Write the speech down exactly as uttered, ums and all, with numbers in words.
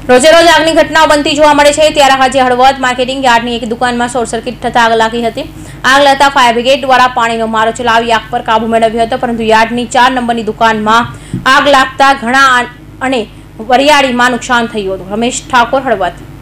રોજે રોજ આગની ઘટનાઓ બનતી જોવા મળે છે ત્યારે આજે હળવદ માર્કેટિંગ યાર્ડની એક દુકાનમાં શોર્ટ સર્કિટ થતા આગ લાગી હતી। આગ લાગતા ફાયર બ્રિગેડ દ્વારા પાણીનો મારો ચલાવી આગ પર કાબુ મેળવ્યો હતો, પરંતુ યાર્ડની ચાર નંબરની દુકાનમાં આગ લાગતા ઘણા અને વરિયાળીમાં નુકસાન થયું હતું। રમેશ ઠાકોર, હળવદ।